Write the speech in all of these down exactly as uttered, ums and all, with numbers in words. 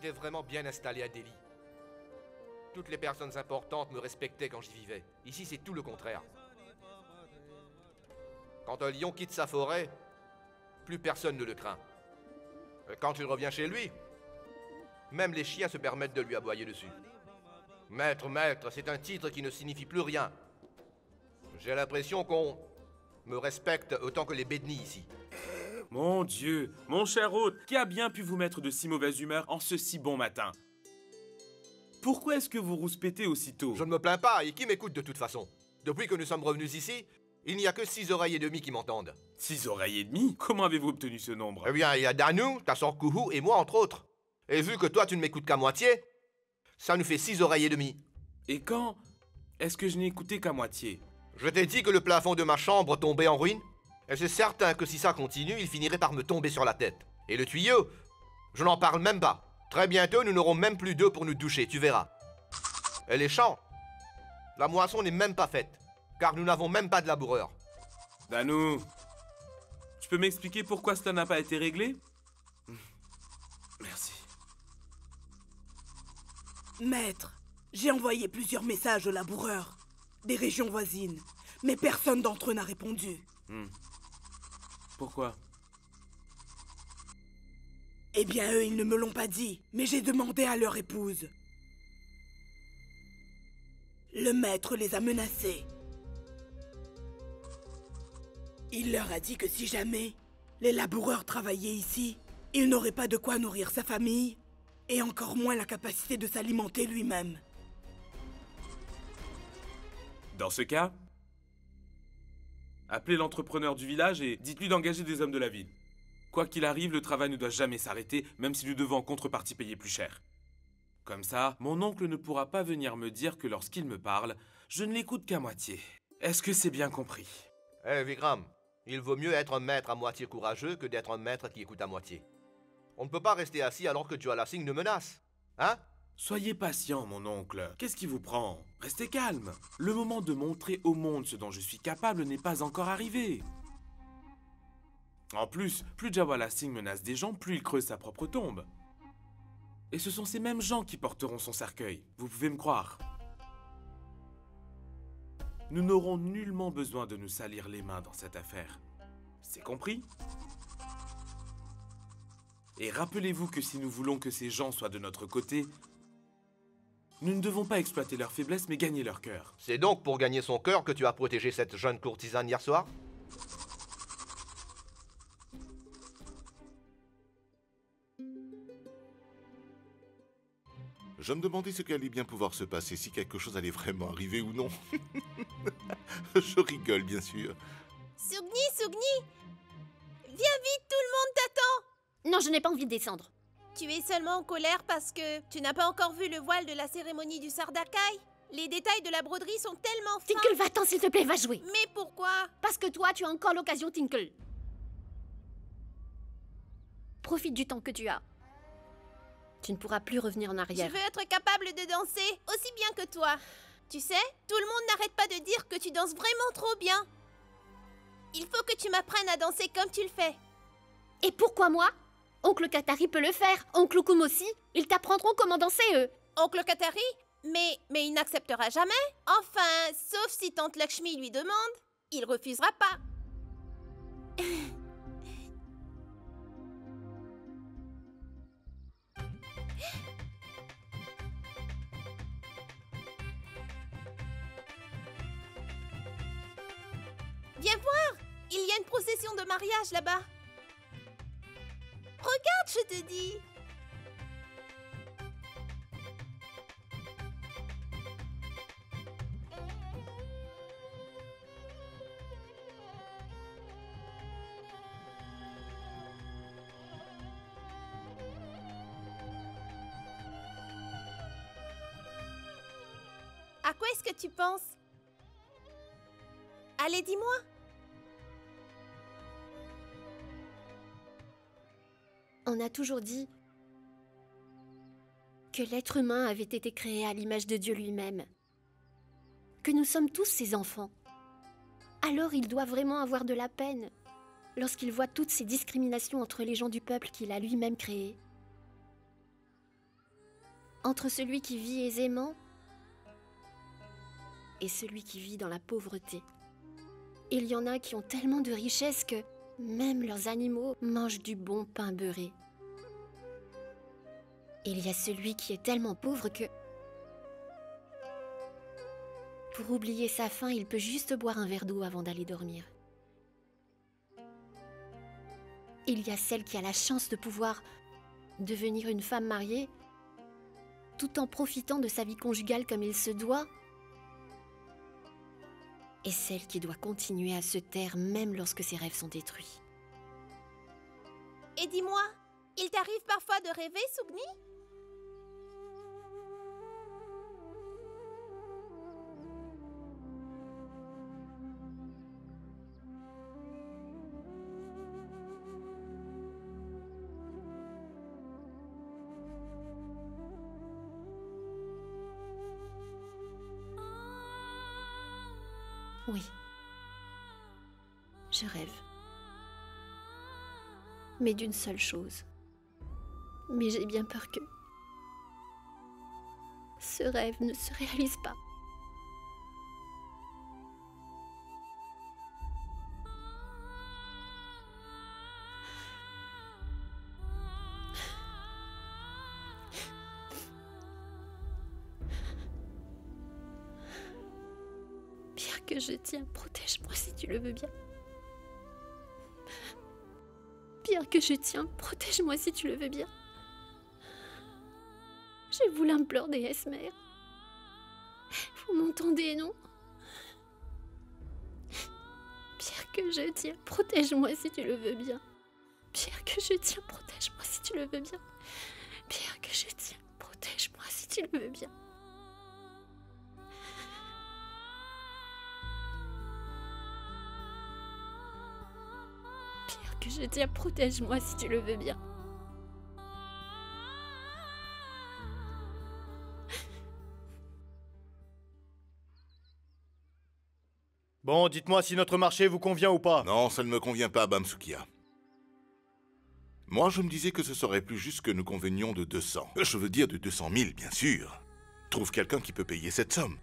J'étais vraiment bien installé à Delhi. Toutes les personnes importantes me respectaient quand j'y vivais. Ici, c'est tout le contraire. Quand un lion quitte sa forêt, plus personne ne le craint. Et quand il revient chez lui, même les chiens se permettent de lui aboyer dessus. Maître, maître, c'est un titre qui ne signifie plus rien. J'ai l'impression qu'on me respecte autant que les bédnis ici. Mon Dieu, mon cher hôte, qui a bien pu vous mettre de si mauvaise humeur en ce si bon matin? Pourquoi est-ce que vous rouspétez aussitôt? Je ne me plains pas, et qui m'écoute de toute façon? Depuis que nous sommes revenus ici, il n'y a que six oreilles et demie qui m'entendent. Six oreilles et demie? Comment avez-vous obtenu ce nombre? Eh bien, il y a Danu, ta sœur Kuhu et moi, entre autres. Et vu que toi, tu ne m'écoutes qu'à moitié, ça nous fait six oreilles et demie. Et quand est-ce que je n'ai écouté qu'à moitié? Je t'ai dit que le plafond de ma chambre tombait en ruine, et c'est certain que si ça continue, il finirait par me tomber sur la tête. Et le tuyau, je n'en parle même pas. Très bientôt, nous n'aurons même plus d'eau pour nous doucher, tu verras. Et les champs, la moisson n'est même pas faite, car nous n'avons même pas de laboureurs. Danu, tu peux m'expliquer pourquoi cela n'a pas été réglé? Merci. Maître, j'ai envoyé plusieurs messages aux laboureurs des régions voisines, mais personne d'entre eux n'a répondu. Hmm. Pourquoi? Eh bien, eux, ils ne me l'ont pas dit, mais j'ai demandé à leur épouse. Le maître les a menacés. Il leur a dit que si jamais les laboureurs travaillaient ici, il n'aurait pas de quoi nourrir sa famille, et encore moins la capacité de s'alimenter lui-même. Dans ce cas, appelez l'entrepreneur du village et dites-lui d'engager des hommes de la ville. Quoi qu'il arrive, le travail ne doit jamais s'arrêter, même si nous devons en contrepartie payer plus cher. Comme ça, mon oncle ne pourra pas venir me dire que lorsqu'il me parle, je ne l'écoute qu'à moitié. Est-ce que c'est bien compris? Eh, Vikram, il vaut mieux être un maître à moitié courageux que d'être un maître qui écoute à moitié. On ne peut pas rester assis alors que Jwala Singh nous menace. Hein? Soyez patient, mon oncle. Qu'est-ce qui vous prend? Restez calme. Le moment de montrer au monde ce dont je suis capable n'est pas encore arrivé. En plus, plus Jwala Singh menace des gens, plus il creuse sa propre tombe. Et ce sont ces mêmes gens qui porteront son cercueil. Vous pouvez me croire. Nous n'aurons nullement besoin de nous salir les mains dans cette affaire. C'est compris? Et rappelez-vous que si nous voulons que ces gens soient de notre côté, nous ne devons pas exploiter leur faiblesse, mais gagner leur cœur. C'est donc pour gagner son cœur que tu as protégé cette jeune courtisane hier soir? Je me demandais ce qui allait bien pouvoir se passer, si quelque chose allait vraiment arriver ou non. Je rigole, bien sûr. Sugni, Sugni! Viens vite, tout le monde t'attend! Non, je n'ai pas envie de descendre. Tu es seulement en colère parce que tu n'as pas encore vu le voile de la cérémonie du Sardakai? Les détails de la broderie sont tellement fins. Tinkle, va-t'en, s'il te plaît, va jouer. Mais pourquoi? Parce que toi, tu as encore l'occasion, Tinkle. Profite du temps que tu as. Tu ne pourras plus revenir en arrière. Je veux être capable de danser aussi bien que toi. Tu sais, tout le monde n'arrête pas de dire que tu danses vraiment trop bien. Il faut que tu m'apprennes à danser comme tu le fais. Et pourquoi moi? Oncle Katari peut le faire. Oncle Okum aussi. Ils t'apprendront comment danser, eux. Oncle Katari? Mais, mais il n'acceptera jamais. Enfin, sauf si tante Lakshmi lui demande. Il refusera pas. Viens voir! Il y a une procession de mariage là-bas. Regarde, je te dis! À quoi est-ce que tu penses? Allez, dis-moi! On a toujours dit que l'être humain avait été créé à l'image de Dieu lui-même. Que nous sommes tous ses enfants. Alors il doit vraiment avoir de la peine lorsqu'il voit toutes ces discriminations entre les gens du peuple qu'il a lui-même créé. entre celui qui vit aisément et celui qui vit dans la pauvreté. Il y en a qui ont tellement de richesses que même leurs animaux mangent du bon pain beurré. Il y a celui qui est tellement pauvre que, pour oublier sa faim, il peut juste boire un verre d'eau avant d'aller dormir. Il y a celle qui a la chance de pouvoir devenir une femme mariée tout en profitant de sa vie conjugale comme il se doit, et celle qui doit continuer à se taire même lorsque ses rêves sont détruits. Et dis-moi, il t'arrive parfois de rêver, Sugni? Oui, je rêve. Mais d'une seule chose. Mais j'ai bien peur que ce rêve ne se réalise pas. Que je tiens, protège-moi si tu le veux bien. Pierre que je tiens, protège-moi si tu le veux bien. Je vous l'implore, déesse mère. Vous m'entendez, non? Pierre que je tiens, protège-moi si tu le veux bien. Pierre que je tiens, protège-moi si tu le veux bien. Pierre que je tiens, protège-moi si tu le veux bien. Que je tiens, protège-moi si tu le veux bien. Bon, dites-moi si notre marché vous convient ou pas. Non, ça ne me convient pas, Bamsukia. Moi, je me disais que ce serait plus juste que nous convenions de deux cents. Je veux dire de deux cent mille, bien sûr. Trouve quelqu'un qui peut payer cette somme.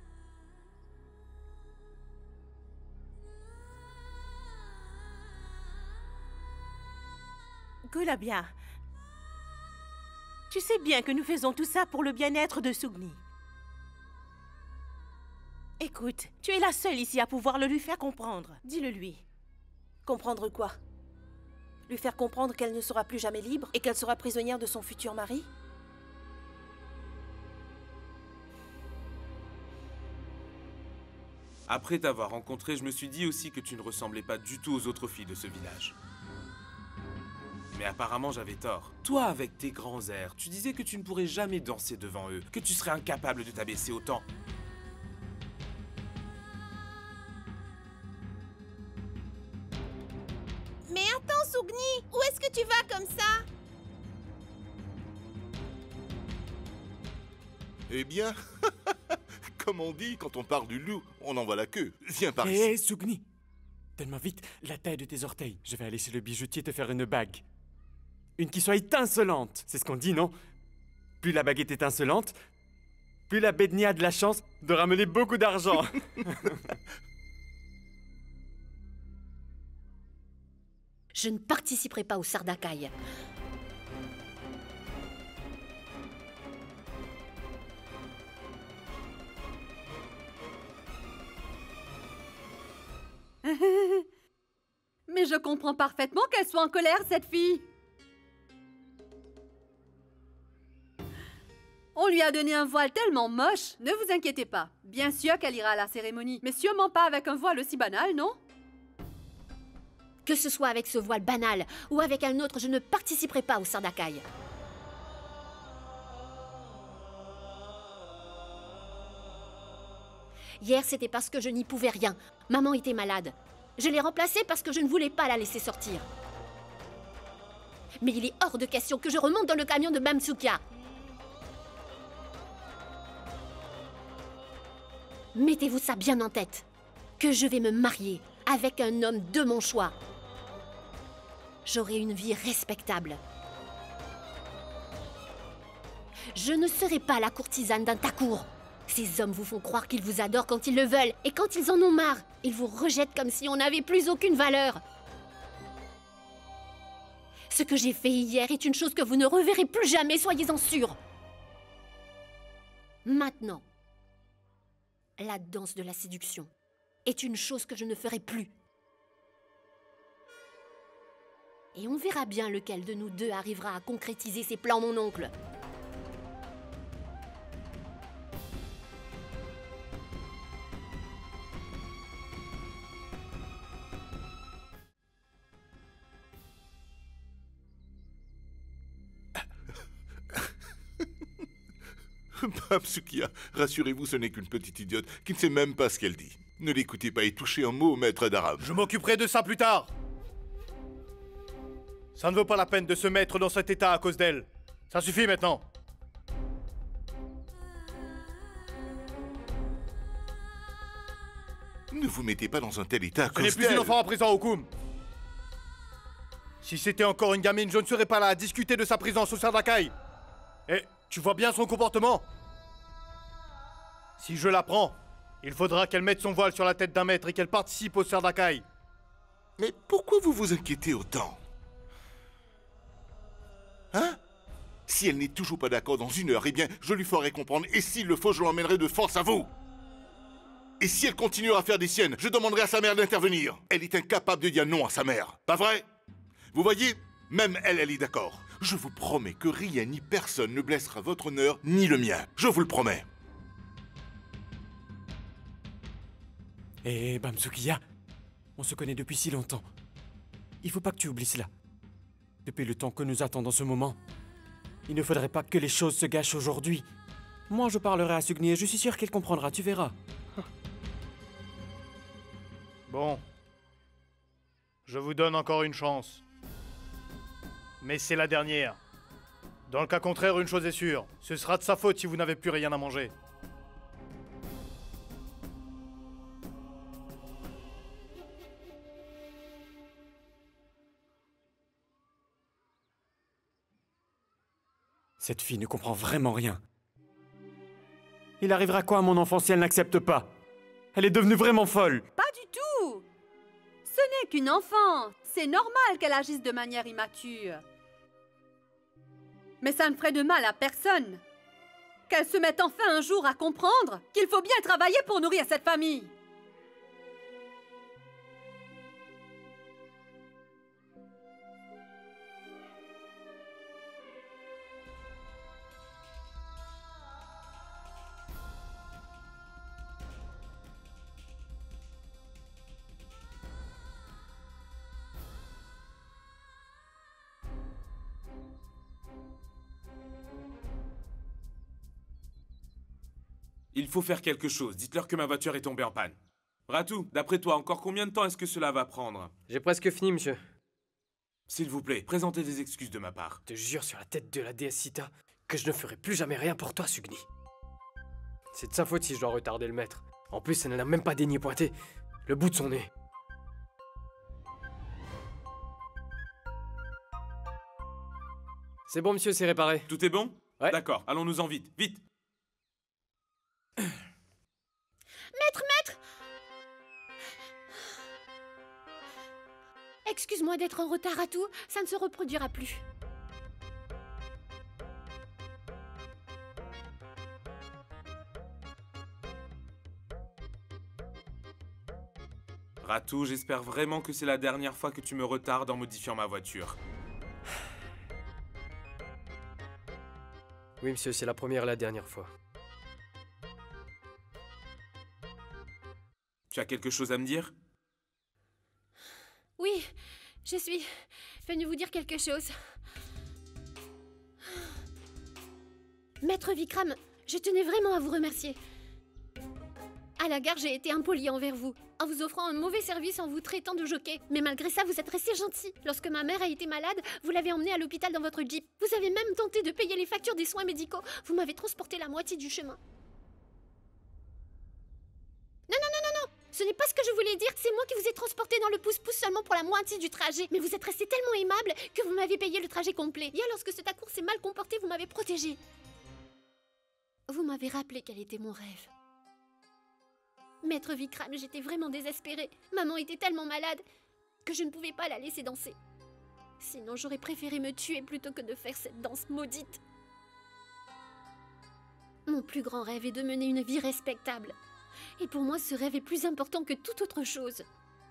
Gulabia, tu sais bien que nous faisons tout ça pour le bien-être de Sugni. Écoute, tu es la seule ici à pouvoir le lui faire comprendre. Dis-le lui. Comprendre quoi? Lui faire comprendre qu'elle ne sera plus jamais libre et qu'elle sera prisonnière de son futur mari? Après t'avoir rencontré, je me suis dit aussi que tu ne ressemblais pas du tout aux autres filles de ce village. Mais apparemment, j'avais tort. Toi, avec tes grands airs, tu disais que tu ne pourrais jamais danser devant eux, que tu serais incapable de t'abaisser autant. Mais attends, Sugni, où est-ce que tu vas comme ça? Eh bien, comme on dit, quand on part du loup, on en voit la queue. Viens par Hé, ici. hey, Sugni! Donne-moi vite la taille de tes orteils. Je vais aller chez le bijoutier te faire une bague. Une qui soit étincelante, c'est ce qu'on dit, non? Plus la bague est étincelante, plus la Bedni a de la chance de ramener beaucoup d'argent. Je ne participerai pas au Sardakai. Mais je comprends parfaitement qu'elle soit en colère, cette fille. On lui a donné un voile tellement moche. Ne vous inquiétez pas. Bien sûr qu'elle ira à la cérémonie, mais sûrement pas avec un voile aussi banal, non? Que ce soit avec ce voile banal ou avec un autre, je ne participerai pas au Sardakai. Hier, c'était parce que je n'y pouvais rien. Maman était malade. Je l'ai remplacée parce que je ne voulais pas la laisser sortir. Mais il est hors de question que je remonte dans le camion de Bamsukia. Mettez-vous ça bien en tête, que je vais me marier avec un homme de mon choix. J'aurai une vie respectable. Je ne serai pas la courtisane d'un Thakour. Ces hommes vous font croire qu'ils vous adorent quand ils le veulent, et quand ils en ont marre, ils vous rejettent comme si on n'avait plus aucune valeur. Ce que j'ai fait hier est une chose que vous ne reverrez plus jamais, soyez-en sûrs. Maintenant, la danse de la séduction est une chose que je ne ferai plus. Et on verra bien lequel de nous deux arrivera à concrétiser ses plans, mon oncle. Bam Sukiya, rassurez-vous, ce n'est qu'une petite idiote qui ne sait même pas ce qu'elle dit. Ne l'écoutez pas et touchez un mot au maître d'arabe. Je m'occuperai de ça plus tard. Ça ne vaut pas la peine de se mettre dans cet état à cause d'elle. Ça suffit maintenant. Ne vous mettez pas dans un tel état à Ce cause n'est d'elle. plus une enfant à présent, Hukum. Si c'était encore une gamine, je ne serais pas là à discuter de sa présence au Sardakai. Et tu vois bien son comportement. Si je la prends, il faudra qu'elle mette son voile sur la tête d'un maître et qu'elle participe au Sardakai. Mais pourquoi vous vous inquiétez autant? Hein? Si elle n'est toujours pas d'accord dans une heure, eh bien, je lui ferai comprendre. Et s'il le faut, je l'emmènerai de force à vous. Et si elle continuera à faire des siennes, je demanderai à sa mère d'intervenir. Elle est incapable de dire non à sa mère. Pas vrai? Vous voyez? Même elle, elle est d'accord. Je vous promets que rien ni personne ne blessera votre honneur, ni le mien. Je vous le promets. Eh, Bam Sukiya, on se connaît depuis si longtemps. Il faut pas que tu oublies cela. Depuis le temps que nous attendons ce moment, il ne faudrait pas que les choses se gâchent aujourd'hui. Moi, je parlerai à Sugni et je suis sûr qu'elle comprendra, tu verras. Bon. Je vous donne encore une chance. Mais c'est la dernière. Dans le cas contraire, une chose est sûre. Ce sera de sa faute si vous n'avez plus rien à manger. Cette fille ne comprend vraiment rien. Il arrivera quoi à mon enfant si elle n'accepte pas? Elle est devenue vraiment folle. Pas du tout. Ce n'est qu'une enfant. C'est normal qu'elle agisse de manière immature. Mais ça ne ferait de mal à personne. Qu'elle se mette enfin un jour à comprendre qu'il faut bien travailler pour nourrir cette famille. Il faut faire quelque chose. Dites-leur que ma voiture est tombée en panne. Ratou, d'après toi, encore combien de temps est-ce que cela va prendre? J'ai presque fini, monsieur. S'il vous plaît, présentez des excuses de ma part. Je te jure sur la tête de la déesse Sita que je ne ferai plus jamais rien pour toi, Sugni. C'est de sa faute si je dois retarder le maître. En plus, elle n'a même pas daigné pointer le bout de son nez. C'est bon, monsieur, c'est réparé. Tout est bon? Ouais. D'accord, allons-nous-en vite, vite. Maître, maître! Excuse-moi d'être en retard à tout, ça ne se reproduira plus. Ratou, j'espère vraiment que c'est la dernière fois que tu me retardes en modifiant ma voiture. Oui, monsieur, c'est la première et la dernière fois. Tu as quelque chose à me dire? Oui, je suis venue vous dire quelque chose. Maître Vikram, je tenais vraiment à vous remercier. À la gare, j'ai été impolie envers vous, en vous offrant un mauvais service en vous traitant de jockey. Mais malgré ça, vous êtes resté gentil. Lorsque ma mère a été malade, vous l'avez emmenée à l'hôpital dans votre jeep. Vous avez même tenté de payer les factures des soins médicaux. Vous m'avez transporté la moitié du chemin. Non, non, non, non, non! Ce n'est pas ce que je voulais dire, c'est moi qui vous ai transporté dans le pouce-pouce seulement pour la moitié du trajet. Mais vous êtes resté tellement aimable que vous m'avez payé le trajet complet. Hier, lorsque ce Thakour s'est mal comporté, vous m'avez protégé. Vous m'avez rappelé quel était mon rêve. Maître Vikram, j'étais vraiment désespérée. Maman était tellement malade que je ne pouvais pas la laisser danser. Sinon, j'aurais préféré me tuer plutôt que de faire cette danse maudite. Mon plus grand rêve est de mener une vie respectable. Et pour moi, ce rêve est plus important que toute autre chose.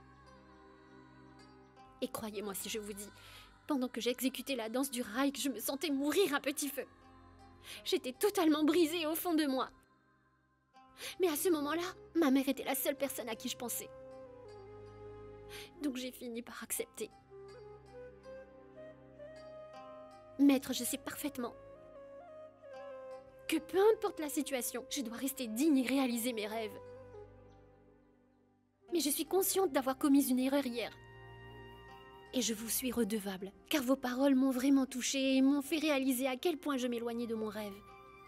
Et croyez-moi si je vous dis, pendant que j'exécutais la danse du Reich, je me sentais mourir à petit feu. J'étais totalement brisée au fond de moi. Mais à ce moment-là, ma mère était la seule personne à qui je pensais. Donc j'ai fini par accepter. Maître, je sais parfaitement que peu importe la situation, je dois rester digne et réaliser mes rêves. Mais je suis consciente d'avoir commis une erreur hier. Et je vous suis redevable, car vos paroles m'ont vraiment touchée et m'ont fait réaliser à quel point je m'éloignais de mon rêve.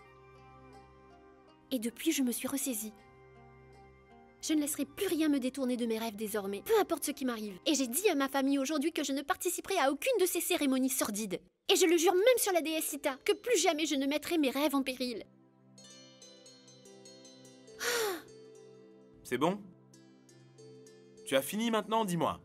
Et depuis, je me suis ressaisie. Je ne laisserai plus rien me détourner de mes rêves désormais, peu importe ce qui m'arrive. Et j'ai dit à ma famille aujourd'hui que je ne participerai à aucune de ces cérémonies sordides. Et je le jure même sur la déesse Sita, que plus jamais je ne mettrai mes rêves en péril. C'est bon? Tu as fini maintenant, dis-moi.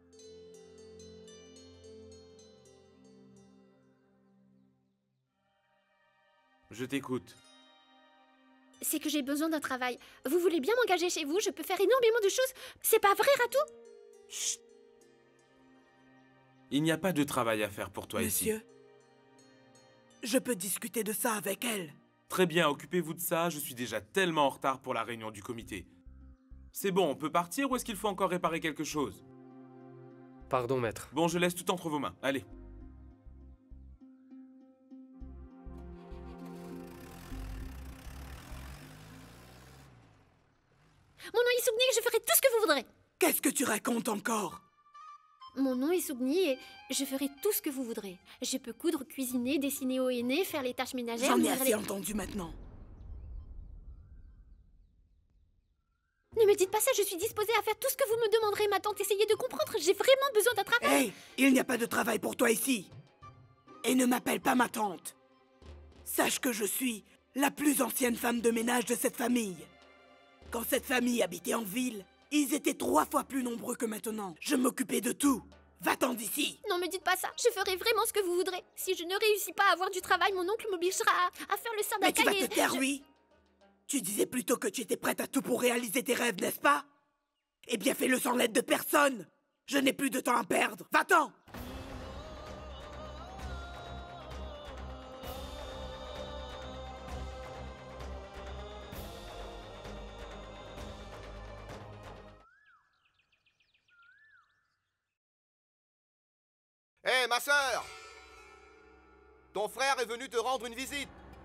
Je t'écoute. C'est que j'ai besoin d'un travail. Vous voulez bien m'engager chez vous? Je peux faire énormément de choses. C'est pas vrai, Ratou? Chut. Il n'y a pas de travail à faire pour toi ici. Monsieur, je peux discuter de ça avec elle. Très bien, occupez-vous de ça. Je suis déjà tellement en retard pour la réunion du comité. C'est bon, on peut partir ou est-ce qu'il faut encore réparer quelque chose? Pardon, maître. Bon, je laisse tout entre vos mains. Allez. Mon nom est Sougni et je ferai tout ce que vous voudrez. Qu'est-ce que tu racontes encore? Mon nom est Sougni et je ferai tout ce que vous voudrez. Je peux coudre, cuisiner, dessiner au henné, faire les tâches ménagères... J'en ai nourrir assez les... entendu maintenant. Ne me dites pas ça, je suis disposée à faire tout ce que vous me demanderez, ma tante. Essayez de comprendre, j'ai vraiment besoin d'un travail. Hé, hey, il n'y a pas de travail pour toi ici. Et ne m'appelle pas ma tante. Sache que je suis la plus ancienne femme de ménage de cette famille. Quand cette famille habitait en ville, ils étaient trois fois plus nombreux que maintenant. Je m'occupais de tout. Va-t'en d'ici. Non, me dites pas ça. Je ferai vraiment ce que vous voudrez. Si je ne réussis pas à avoir du travail, mon oncle m'obligera à, à faire le Mais tu vas sadakai. te taire, je... oui. Tu disais plutôt que tu étais prête à tout pour réaliser tes rêves, n'est-ce pas? Eh bien, fais-le sans l'aide de personne. Je n'ai plus de temps à perdre. Va-t'en. Hé, hey, ma sœur! Ton frère est venu te rendre une visite.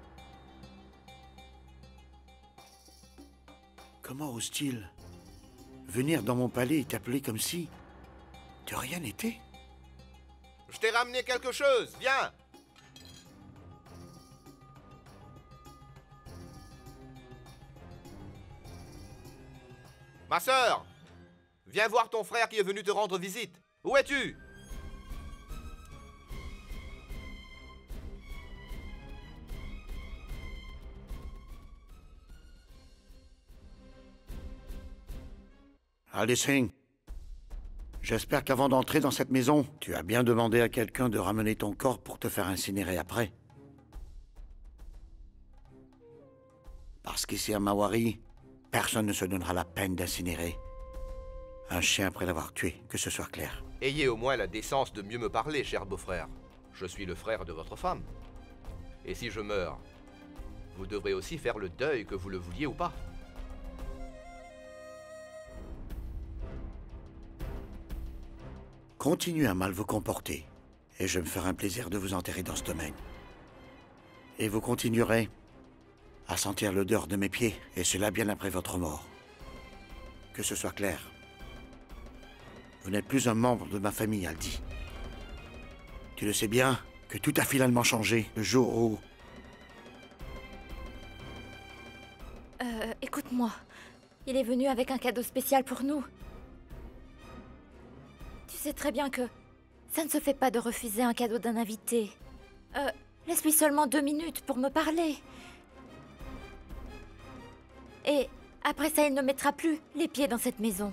Comment ose-t-il venir dans mon palais et t'appeler comme si de rien n'était? Je t'ai ramené quelque chose, viens! Ma sœur! Viens voir ton frère qui est venu te rendre visite. Où es-tu? Allez, Singh. J'espère qu'avant d'entrer dans cette maison, tu as bien demandé à quelqu'un de ramener ton corps pour te faire incinérer après. Parce qu'ici à Mawari, personne ne se donnera la peine d'incinérer un chien après l'avoir tué, que ce soit clair. Ayez au moins la décence de mieux me parler, cher beau-frère. Je suis le frère de votre femme. Et si je meurs, vous devrez aussi faire le deuil, que vous le vouliez ou pas. Continuez à mal vous comporter, et je me ferai un plaisir de vous enterrer dans ce domaine. Et vous continuerez à sentir l'odeur de mes pieds, et cela bien après votre mort. Que ce soit clair. Vous n'êtes plus un membre de ma famille, Aldi. Tu le sais bien que tout a finalement changé le jour où... Euh, écoute-moi. Il est venu avec un cadeau spécial pour nous. Tu sais très bien que ça ne se fait pas de refuser un cadeau d'un invité. Euh, laisse-lui seulement deux minutes pour me parler. Et après ça, il ne mettra plus les pieds dans cette maison.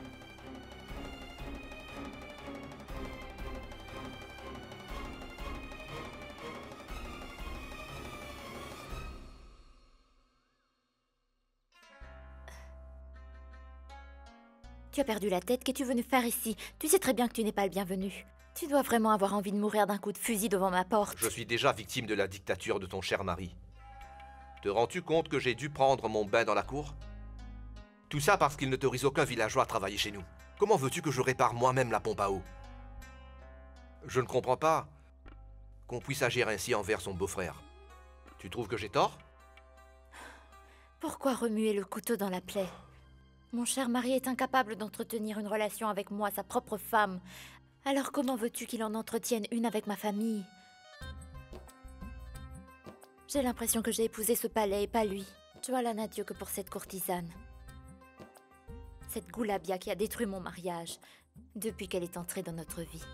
Tu as perdu la tête, qu'es-tu venu faire ici? Tu sais très bien que tu n'es pas le bienvenu. Tu dois vraiment avoir envie de mourir d'un coup de fusil devant ma porte. Je suis déjà victime de la dictature de ton cher mari. Te rends-tu compte que j'ai dû prendre mon bain dans la cour? Tout ça parce qu'il n'autorise aucun villageois à travailler chez nous. Comment veux-tu que je répare moi-même la pompe à eau? Je ne comprends pas qu'on puisse agir ainsi envers son beau-frère. Tu trouves que j'ai tort? Pourquoi remuer le couteau dans la plaie? Mon cher mari est incapable d'entretenir une relation avec moi, sa propre femme. Alors comment veux-tu qu'il en entretienne une avec ma famille? J'ai l'impression que j'ai épousé ce palais et pas lui. Joala n'a Dieu que pour cette courtisane. Cette Goulabia qui a détruit mon mariage depuis qu'elle est entrée dans notre vie.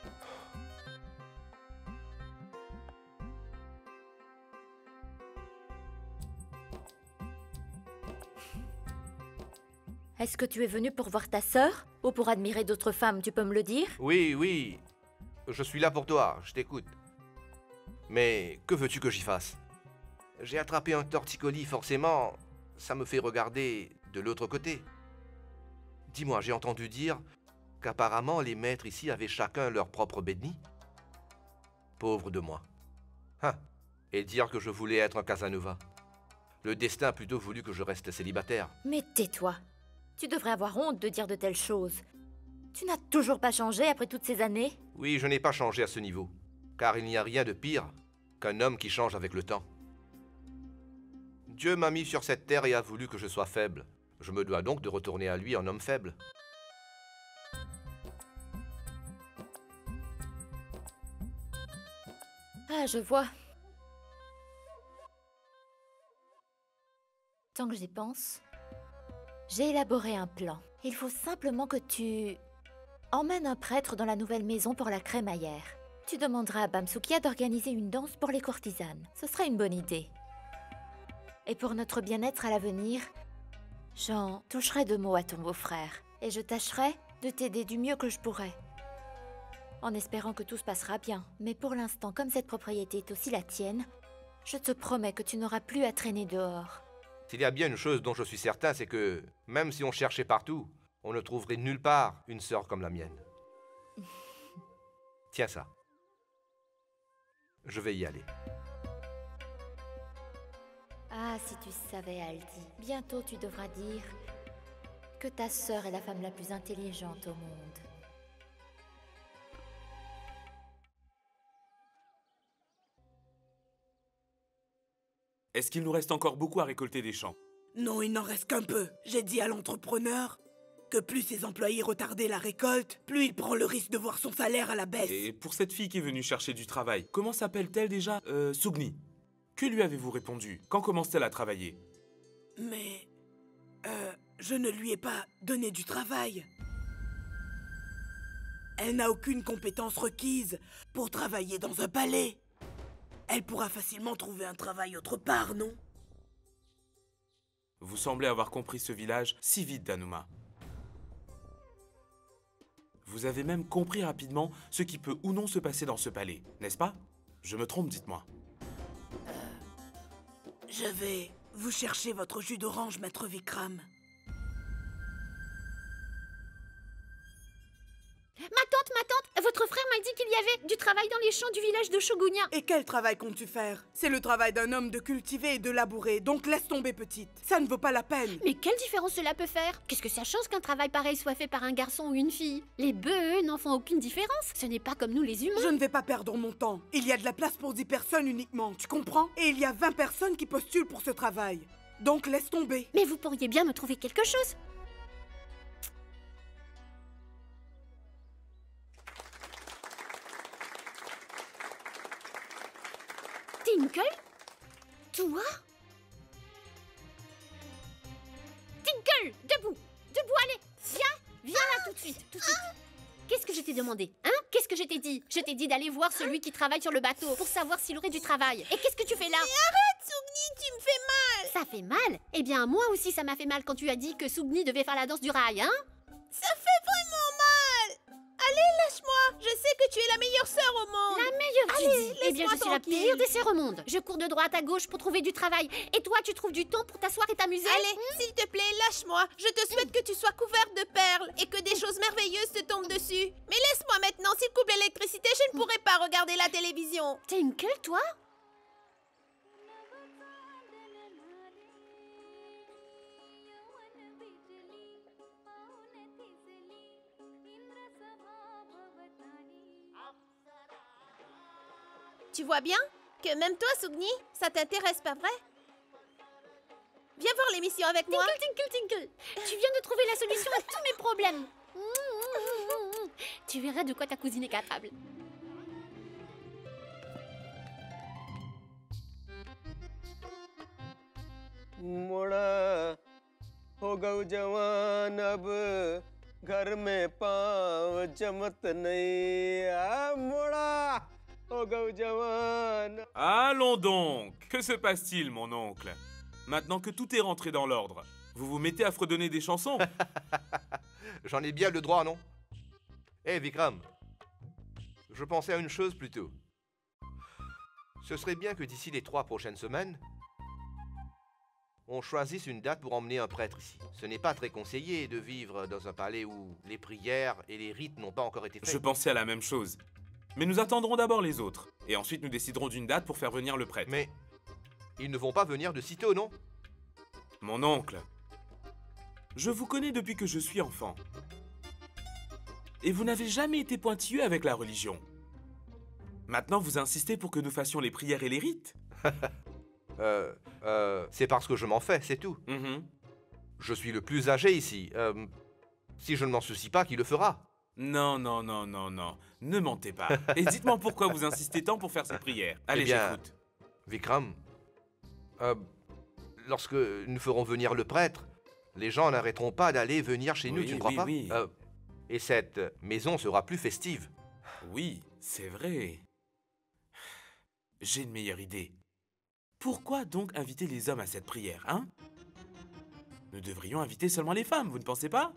Est-ce que tu es venu pour voir ta sœur? Ou pour admirer d'autres femmes, tu peux me le dire? Oui, oui. Je suis là pour toi, je t'écoute. Mais que veux-tu que j'y fasse? J'ai attrapé un torticolis, forcément, ça me fait regarder de l'autre côté. Dis-moi, j'ai entendu dire qu'apparemment les maîtres ici avaient chacun leur propre béni. Pauvre de moi. Hein? Et dire que je voulais être un Casanova. Le destin a plutôt voulu que je reste célibataire. Mais tais-toi. Tu devrais avoir honte de dire de telles choses. Tu n'as toujours pas changé après toutes ces années? Oui, je n'ai pas changé à ce niveau. Car il n'y a rien de pire qu'un homme qui change avec le temps. Dieu m'a mis sur cette terre et a voulu que je sois faible. Je me dois donc de retourner à lui en homme faible. Ah, je vois. Tant que j'y pense, j'ai élaboré un plan. Il faut simplement que tu emmènes un prêtre dans la nouvelle maison pour la crémaillère. Tu demanderas à Bamsukia d'organiser une danse pour les courtisanes. Ce sera une bonne idée. Et pour notre bien-être à l'avenir, j'en toucherai deux mots à ton beau-frère. Et je tâcherai de t'aider du mieux que je pourrai. En espérant que tout se passera bien. Mais pour l'instant, comme cette propriété est aussi la tienne, je te promets que tu n'auras plus à traîner dehors. S'il y a bien une chose dont je suis certain, c'est que, même si on cherchait partout, on ne trouverait nulle part une sœur comme la mienne. Tiens ça. Je vais y aller. Ah, si tu savais, Aldi. Bientôt tu devras dire que ta sœur est la femme la plus intelligente au monde. Est-ce qu'il nous reste encore beaucoup à récolter des champs? Non, il n'en reste qu'un peu. J'ai dit à l'entrepreneur que plus ses employés retardaient la récolte, plus il prend le risque de voir son salaire à la baisse. Et pour cette fille qui est venue chercher du travail, comment s'appelle-t-elle déjà? Euh, Sugni. Que lui avez-vous répondu? Quand commence-t-elle à travailler? Mais... Euh, je ne lui ai pas donné du travail. Elle n'a aucune compétence requise pour travailler dans un palais. Elle pourra facilement trouver un travail autre part, non? Vous semblez avoir compris ce village si vite, Danuma. Vous avez même compris rapidement ce qui peut ou non se passer dans ce palais, n'est-ce pas? Je me trompe, dites-moi. Euh, je vais vous chercher votre jus d'orange, maître Vikram. Ma tante, ma tante, votre frère m'a dit qu'il y avait du travail dans les champs du village de Shogunia. Et quel travail comptes-tu faire? C'est le travail d'un homme de cultiver et de labourer, donc laisse tomber, petite. Ça ne vaut pas la peine. Mais quelle différence cela peut faire? Qu'est-ce que ça change qu'un travail pareil soit fait par un garçon ou une fille? Les bœufs, eux, n'en font aucune différence. Ce n'est pas comme nous les humains. Je ne vais pas perdre mon temps. Il y a de la place pour dix personnes uniquement, tu comprends? Et il y a vingt personnes qui postulent pour ce travail. Donc laisse tomber. Mais vous pourriez bien me trouver quelque chose. Tinkle? Toi? Tinkle! Debout! Debout, allez! Viens! Viens là tout de suite! Tout de suite! Qu'est-ce que je t'ai demandé? Hein? Qu'est-ce que je t'ai dit? Je t'ai dit d'aller voir celui qui travaille sur le bateau pour savoir s'il aurait du travail. Et qu'est-ce que tu fais là? Mais arrête, Sugni, tu me fais mal! Ça fait mal? Eh bien, moi aussi, ça m'a fait mal quand tu as dit que Sougni devait faire la danse du rail, hein? Ça fait vraiment mal! Allez, lâche-moi! Je sais que tu es la meilleure sœur au monde! La meilleure, tu Allez, dis? Eh bien, je suis la tranquille. pire des sœurs au monde. Je cours de droite à gauche pour trouver du travail. Et toi, tu trouves du temps pour t'asseoir et t'amuser? Allez, s'il te plaît, lâche-moi. Je te souhaite que tu sois couverte de perles et que des choses merveilleuses te tombent dessus. Mais laisse-moi maintenant, s'il coupe l'électricité, je ne pourrai pas regarder la télévision. T'es une queue, toi? Tu vois bien que même toi, Sougni, ça t'intéresse, pas vrai? Viens voir l'émission avec moi. Tinkle, tinkle, tinkle. Tu viens de trouver la solution à tous mes problèmes. Tu verras de quoi ta cousine est capable. मोड़ा हो गऊ जवान अब घर में पाँव जमत नहीं आ मोड़ा हो गऊ जवान. Allons donc! Que se passe-t-il, mon oncle? Maintenant que tout est rentré dans l'ordre, vous vous mettez à fredonner des chansons? J'en ai bien le droit, non? Hé, Vikram, je pensais à une chose plutôt. Ce serait bien que d'ici les trois prochaines semaines, on choisisse une date pour emmener un prêtre ici. Ce n'est pas très conseillé de vivre dans un palais où les prières et les rites n'ont pas encore été faits. Je pensais à la même chose. Mais nous attendrons d'abord les autres. Et ensuite nous déciderons d'une date pour faire venir le prêtre. Mais ils ne vont pas venir de sitôt, non? Mon oncle, je vous connais depuis que je suis enfant. Et vous n'avez jamais été pointilleux avec la religion. Maintenant, vous insistez pour que nous fassions les prières et les rites? Euh, euh, c'est parce que je m'en fais, c'est tout. Mm-hmm. Je suis le plus âgé ici. Euh, si je ne m'en soucie pas, qui le fera? Non, non, non, non, non. Ne mentez pas. Et dites-moi pourquoi vous insistez tant pour faire ces prières. Allez, eh bien, j'écoute. Vikram, euh, lorsque nous ferons venir le prêtre, les gens n'arrêteront pas d'aller venir chez nous, Oui, tu ne crois oui, pas? oui. Euh, et cette maison sera plus festive. Oui, c'est vrai. J'ai une meilleure idée. Pourquoi donc inviter les hommes à cette prière, hein? Nous devrions inviter seulement les femmes, vous ne pensez pas?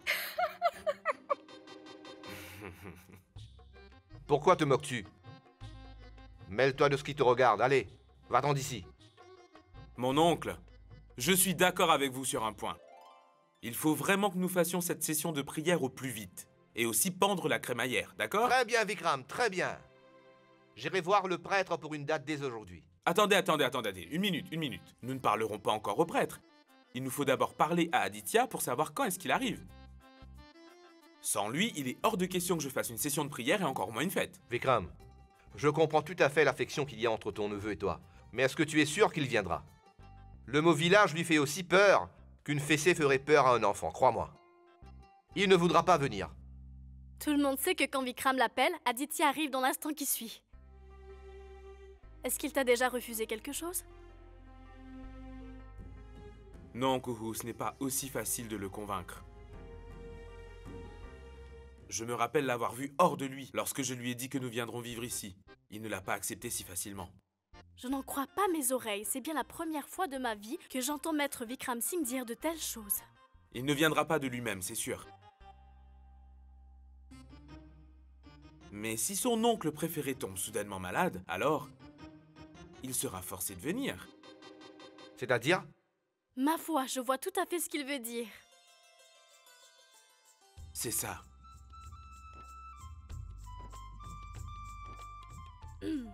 Pourquoi te moques-tu? Mêle-toi de ce qui te regarde, allez, va-t'en d'ici. Mon oncle, je suis d'accord avec vous sur un point. Il faut vraiment que nous fassions cette session de prière au plus vite. Et aussi pendre la crémaillère, d'accord? Très bien, Vikram, très bien. J'irai voir le prêtre pour une date dès aujourd'hui. Attendez, attendez, attendez, une minute, une minute. Nous ne parlerons pas encore au prêtre. Il nous faut d'abord parler à Aditya pour savoir quand est-ce qu'il arrive. Sans lui, il est hors de question que je fasse une session de prière et encore moins une fête. Vikram, je comprends tout à fait l'affection qu'il y a entre ton neveu et toi. Mais est-ce que tu es sûr qu'il viendra? Le mot village lui fait aussi peur qu'une fessée ferait peur à un enfant, crois-moi. Il ne voudra pas venir. Tout le monde sait que quand Vikram l'appelle, Aditya arrive dans l'instant qui suit. Est-ce qu'il t'a déjà refusé quelque chose? Non, Kuhu, ce n'est pas aussi facile de le convaincre. Je me rappelle l'avoir vu hors de lui lorsque je lui ai dit que nous viendrons vivre ici. Il ne l'a pas accepté si facilement. Je n'en crois pas mes oreilles. C'est bien la première fois de ma vie que j'entends maître Vikram Singh dire de telles choses. Il ne viendra pas de lui-même, c'est sûr. Mais si son oncle préféré tombe soudainement malade, alors il sera forcé de venir. C'est-à-dire? Ma foi, je vois tout à fait ce qu'il veut dire. C'est ça. Hmm.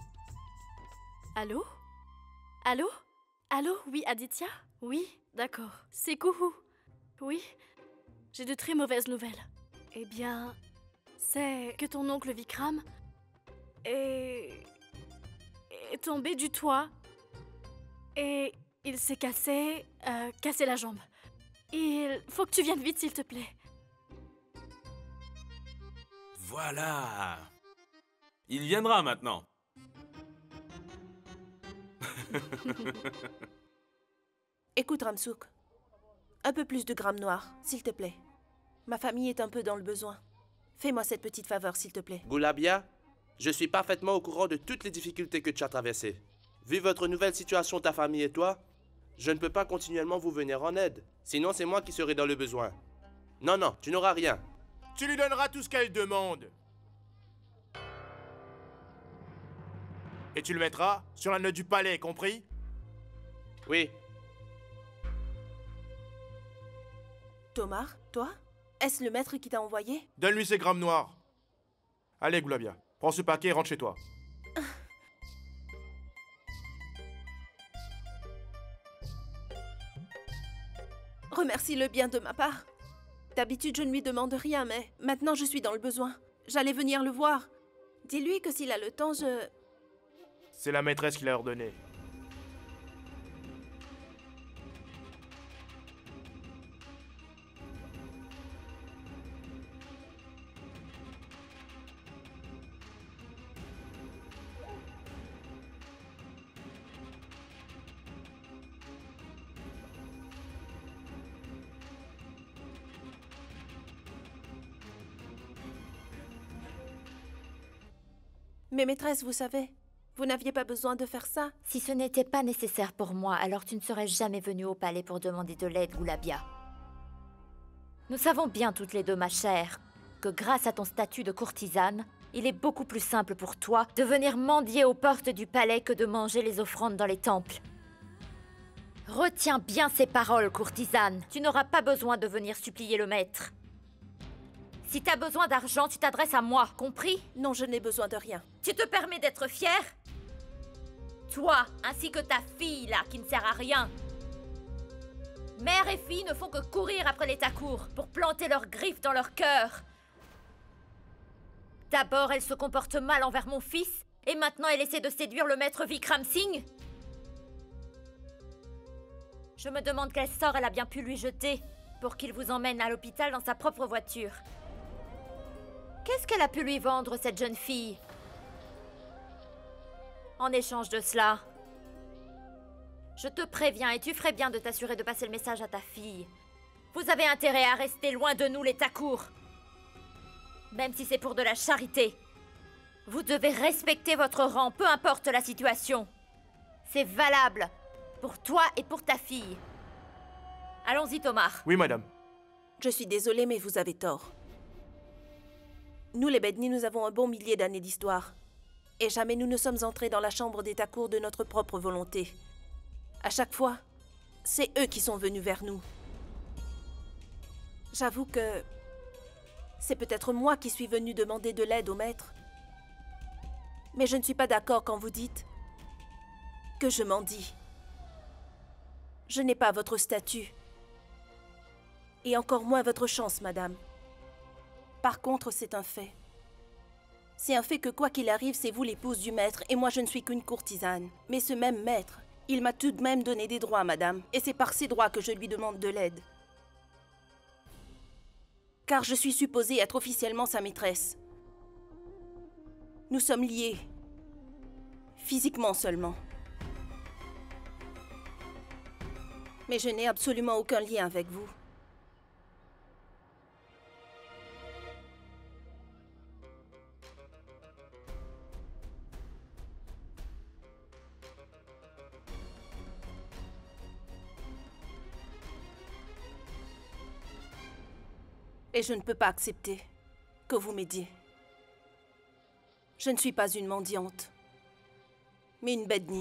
Allô? Allô? Allô? Oui, Aditya? Oui, d'accord. C'est Kuhu. Oui? J'ai de très mauvaises nouvelles. Eh bien, c'est que ton oncle Vikram est... est tombé du toit et il s'est cassé... Euh, cassé la jambe. Il faut que tu viennes vite, s'il te plaît. Voilà. Il viendra maintenant. Écoute, Ramsouk. Un peu plus de grammes noirs, s'il te plaît. Ma famille est un peu dans le besoin. Fais-moi cette petite faveur, s'il te plaît. Gulabia, je suis parfaitement au courant de toutes les difficultés que tu as traversées. Vu votre nouvelle situation, ta famille et toi, Je ne peux pas continuellement vous venir en aide. Sinon, c'est moi qui serai dans le besoin. Non, non, tu n'auras rien. Tu lui donneras tout ce qu'elle demande. Et tu le mettras sur la note du palais, compris? Oui. Thomas, toi? Est-ce le maître qui t'a envoyé? Donne-lui ces grammes noirs. Allez, Goulabia, prends ce paquet et rentre chez toi. Remercie-le bien de ma part. D'habitude, je ne lui demande rien, mais maintenant je suis dans le besoin. J'allais venir le voir. Dis-lui que s'il a le temps, je... C'est la maîtresse qui l'a ordonné. Mais maîtresse, vous savez, vous n'aviez pas besoin de faire ça. Si ce n'était pas nécessaire pour moi, alors tu ne serais jamais venue au palais pour demander de l'aide, Goulabia. Nous savons bien toutes les deux, ma chère, que grâce à ton statut de courtisane, il est beaucoup plus simple pour toi de venir mendier aux portes du palais que de manger les offrandes dans les temples. Retiens bien ces paroles, courtisane. Tu n'auras pas besoin de venir supplier le maître. Si t'as besoin d'argent, tu t'adresses à moi, compris? Non, je n'ai besoin de rien. Tu te permets d'être fière? Toi, ainsi que ta fille, là, qui ne sert à rien. Mère et fille ne font que courir après les Thakour pour planter leurs griffes dans leur cœur. D'abord, elle se comporte mal envers mon fils, et maintenant elle essaie de séduire le maître Vikram Singh. Je me demande quel sort elle a bien pu lui jeter pour qu'il vous emmène à l'hôpital dans sa propre voiture. Qu'est-ce qu'elle a pu lui vendre, cette jeune fille? En échange de cela, je te préviens et tu ferais bien de t'assurer de passer le message à ta fille. Vous avez intérêt à rester loin de nous, les Thakour. Même si c'est pour de la charité. Vous devez respecter votre rang, peu importe la situation. C'est valable pour toi et pour ta fille. Allons-y, Thomas. Oui, madame. Je suis désolée, mais vous avez tort. Nous, les Bedni, nous avons un bon millier d'années d'histoire. Et jamais nous ne sommes entrés dans la chambre des Thakour de notre propre volonté. À chaque fois, c'est eux qui sont venus vers nous. J'avoue que c'est peut-être moi qui suis venue demander de l'aide au maître. Mais je ne suis pas d'accord quand vous dites que je mendie. Je n'ai pas votre statut. Et encore moins votre chance, madame. Par contre, c'est un fait. C'est un fait que quoi qu'il arrive, c'est vous l'épouse du maître, et moi je ne suis qu'une courtisane. Mais ce même maître, il m'a tout de même donné des droits, madame, et c'est par ces droits que je lui demande de l'aide. Car je suis supposée être officiellement sa maîtresse. Nous sommes liés. Physiquement seulement. Mais je n'ai absolument aucun lien avec vous. Et je ne peux pas accepter que vous m'aidiez. Je ne suis pas une mendiante, mais une Bedni.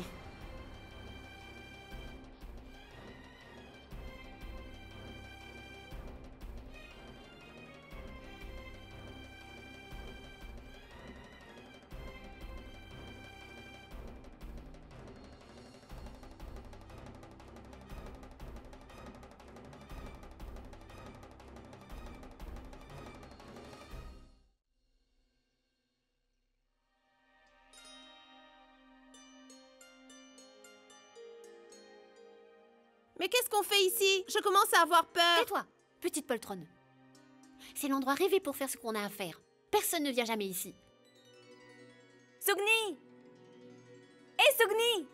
Mais qu'est-ce qu'on fait ici? Je commence à avoir peur. Tais-toi, petite poltronne. C'est l'endroit rêvé pour faire ce qu'on a à faire. Personne ne vient jamais ici. Sugni! Hé, hey, Sugni!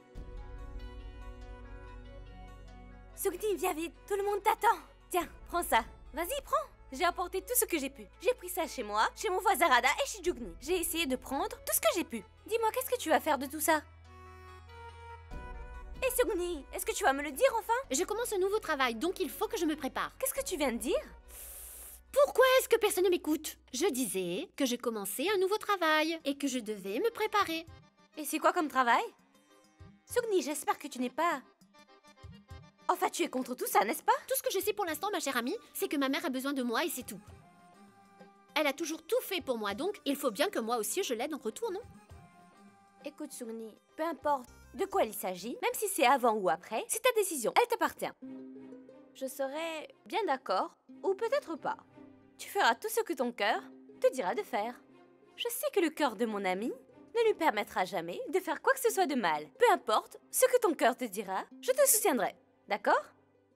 Sugni, viens vite, tout le monde t'attend. Tiens, prends ça. Vas-y, prends. J'ai apporté tout ce que j'ai pu. J'ai pris ça chez moi, chez mon voisin Rada et chez Jugni. J'ai essayé de prendre tout ce que j'ai pu. Dis-moi, qu'est-ce que tu vas faire de tout ça? Et Sugni, est-ce que tu vas me le dire enfin? Je commence un nouveau travail, donc il faut que je me prépare. Qu'est-ce que tu viens de dire? Pourquoi est-ce que personne ne m'écoute? Je disais que je commençais un nouveau travail et que je devais me préparer. Et c'est quoi comme travail? Sugni, j'espère que tu n'es pas... Enfin, tu es contre tout ça, n'est-ce pas? Tout ce que je sais pour l'instant, ma chère amie, c'est que ma mère a besoin de moi et c'est tout. Elle a toujours tout fait pour moi, donc il faut bien que moi aussi je l'aide en retour, non? Écoute, Sugni, peu importe de quoi il s'agit, même si c'est avant ou après, c'est ta décision, elle t'appartient. Je serais bien d'accord, ou peut-être pas. Tu feras tout ce que ton cœur te dira de faire. Je sais que le cœur de mon ami ne lui permettra jamais de faire quoi que ce soit de mal. Peu importe ce que ton cœur te dira, je te soutiendrai. D'accord?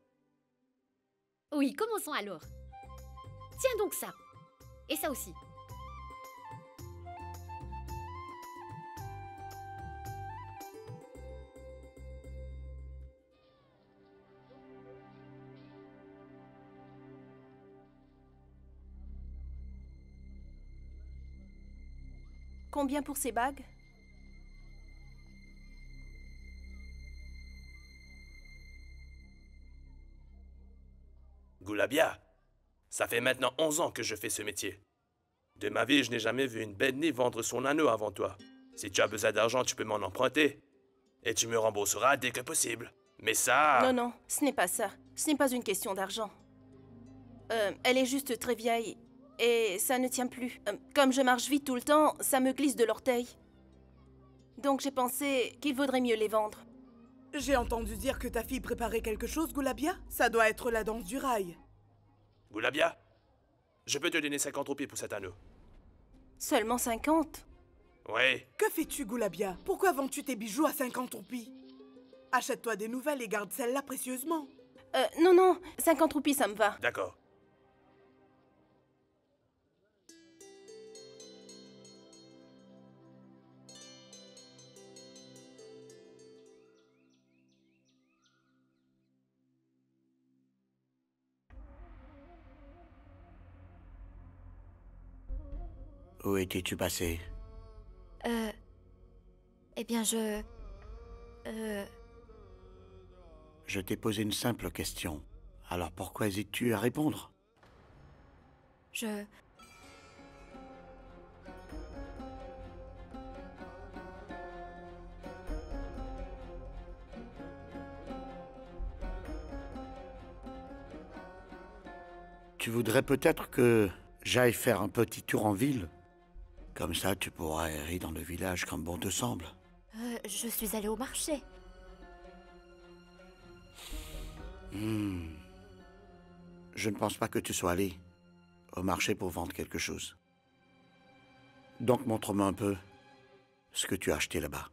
Oui, commençons alors. Tiens donc ça. Et ça aussi. Combien pour ces bagues? Goulabia, ça fait maintenant onze ans que je fais ce métier. De ma vie, je n'ai jamais vu une bête ni vendre son anneau avant toi. Si tu as besoin d'argent, tu peux m'en emprunter. Et tu me rembourseras dès que possible. Mais ça... Non, non, ce n'est pas ça. Ce n'est pas une question d'argent. Euh, elle est juste très vieille. Et ça ne tient plus. Euh, comme je marche vite tout le temps, ça me glisse de l'orteil. Donc j'ai pensé qu'il vaudrait mieux les vendre. J'ai entendu dire que ta fille préparait quelque chose, Goulabia. Ça doit être la danse du rail. Goulabia, je peux te donner cinquante roupies pour cet anneau. Seulement cinquante? Oui. Que fais-tu, Goulabia? Pourquoi vends-tu tes bijoux à cinquante roupies? Achète-toi des nouvelles et garde celles-là précieusement. Euh, non, non, cinquante roupies, ça me va. D'accord. Où étais-tu passé? Euh... Eh bien, je... Euh... Je t'ai posé une simple question. Alors pourquoi hésites-tu à répondre? Je... Tu voudrais peut-être que j'aille faire un petit tour en ville? Comme ça, tu pourras errer dans le village comme bon te semble. Euh, je suis allée au marché. Hmm. Je ne pense pas que tu sois allé au marché pour vendre quelque chose. Donc montre-moi un peu ce que tu as acheté là-bas.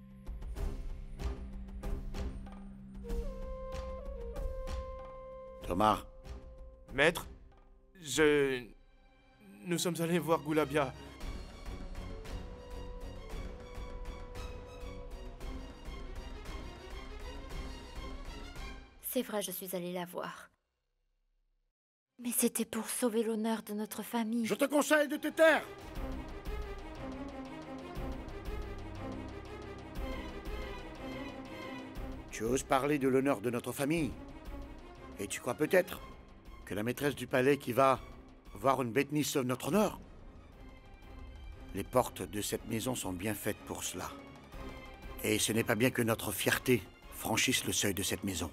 Thomas. Maître, je... Nous sommes allés voir Goulabia. C'est vrai, je suis allée la voir. Mais c'était pour sauver l'honneur de notre famille. Je te conseille de te taire! Tu oses parler de l'honneur de notre famille? Et tu crois peut-être que la maîtresse du palais qui va voir une bête-nisse sauve notre honneur? Les portes de cette maison sont bien faites pour cela. Et ce n'est pas bien que notre fierté franchisse le seuil de cette maison.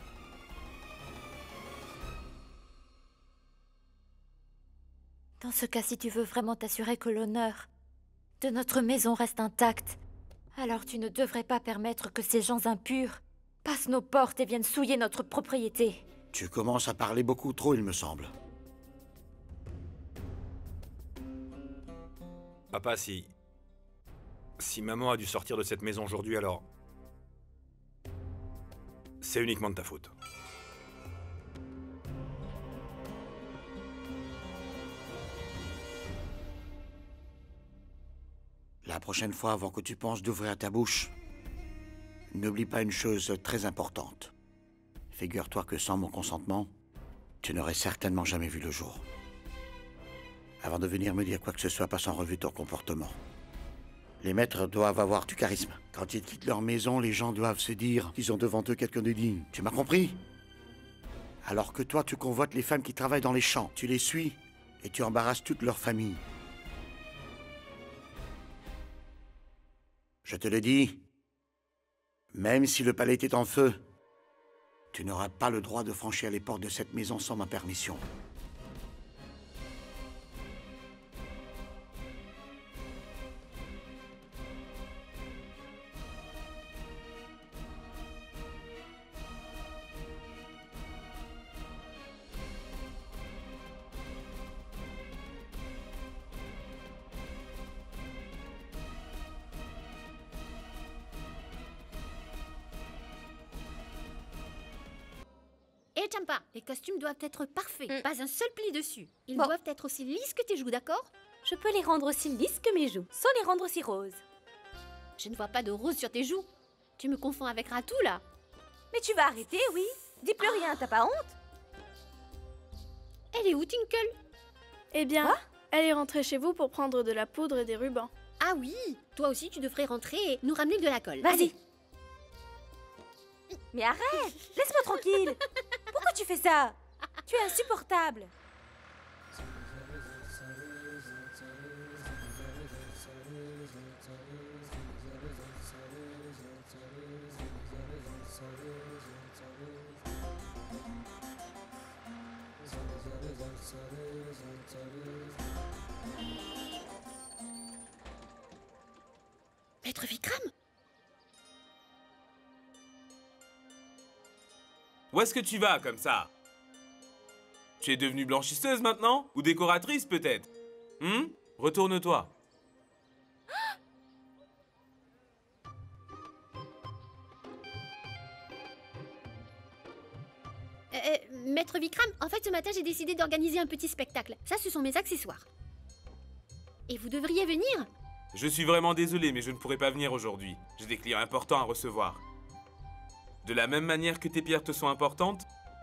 Dans ce cas, si tu veux vraiment t'assurer que l'honneur de notre maison reste intact, alors tu ne devrais pas permettre que ces gens impurs passent nos portes et viennent souiller notre propriété. Tu commences à parler beaucoup trop, il me semble. Papa, si... Si maman a dû sortir de cette maison aujourd'hui, alors... C'est uniquement de ta faute. La prochaine fois, avant que tu penses d'ouvrir ta bouche, n'oublie pas une chose très importante. Figure-toi que sans mon consentement, tu n'aurais certainement jamais vu le jour. Avant de venir me dire quoi que ce soit, passe en revue ton comportement. Les maîtres doivent avoir du charisme. Quand ils quittent leur maison, les gens doivent se dire qu'ils ont devant eux quelqu'un de digne. Tu m'as compris? Alors que toi, tu convoites les femmes qui travaillent dans les champs. Tu les suis et tu embarrasses toute leur famille. Je te le dis, même si le palais était en feu, tu n'auras pas le droit de franchir les portes de cette maison sans ma permission. Hé, Champa, les costumes doivent être parfaits. Pas un seul pli dessus. Ils Bon. doivent être aussi lisses que tes joues, d'accord? Je peux les rendre aussi lisses que mes joues, sans les rendre aussi roses. Je ne vois pas de rose sur tes joues. Tu me confonds avec Ratou, là. Mais tu vas arrêter, oui? Dis plus rien, t'as pas honte? Elle est où, Tinkle? Eh bien, elle est rentrée chez vous pour prendre de la poudre et des rubans. Ah oui, toi aussi tu devrais rentrer et nous ramener de la colle. Vas-y. Allez. Mais arrête! Laisse-moi tranquille! Pourquoi tu fais ça? Tu es insupportable! Maître Vikram? Où est-ce que tu vas, comme ça? Tu es devenue blanchisseuse maintenant? Ou décoratrice, peut-être? Hum? Retourne-toi. Euh, euh, Maître Vikram, en fait ce matin j'ai décidé d'organiser un petit spectacle. Ça, ce sont mes accessoires. Et vous devriez venir? Je suis vraiment désolé, mais je ne pourrai pas venir aujourd'hui. J'ai des clients importants à recevoir. De la même manière que tes pierres te sont importantes,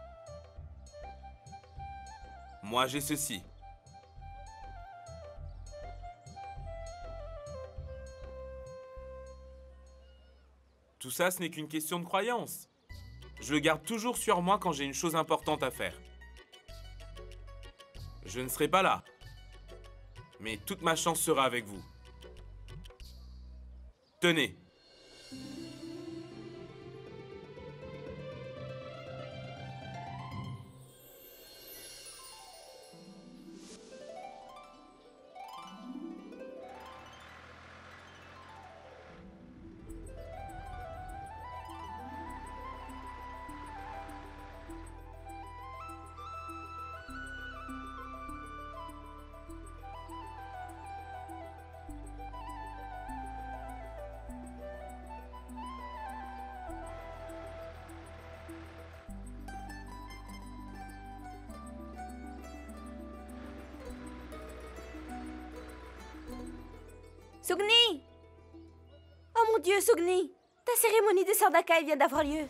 moi j'ai ceci. Tout ça, ce n'est qu'une question de croyance. Je le garde toujours sur moi quand j'ai une chose importante à faire. Je ne serai pas là, mais toute ma chance sera avec vous. Tenez. Sugni! Oh mon Dieu, Sugni! Ta cérémonie de Sardakai vient d'avoir lieu.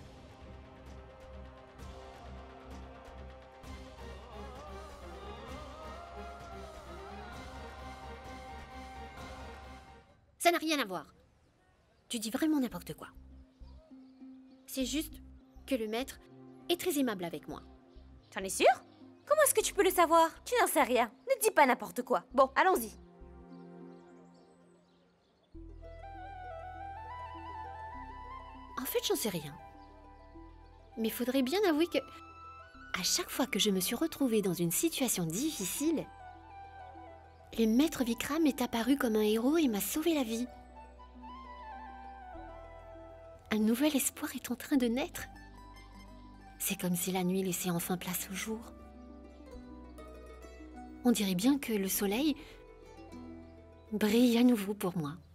Ça n'a rien à voir. Tu dis vraiment n'importe quoi. C'est juste que le maître est très aimable avec moi. T'en es sûr? Comment est-ce que tu peux le savoir? Tu n'en sais rien. Ne dis pas n'importe quoi. Bon, allons-y. En fait, j'en sais rien. Mais faudrait bien avouer que... à chaque fois que je me suis retrouvée dans une situation difficile, le maître Vikram est apparu comme un héros et m'a sauvé la vie. Un nouvel espoir est en train de naître. C'est comme si la nuit laissait enfin place au jour. On dirait bien que le soleil brille à nouveau pour moi.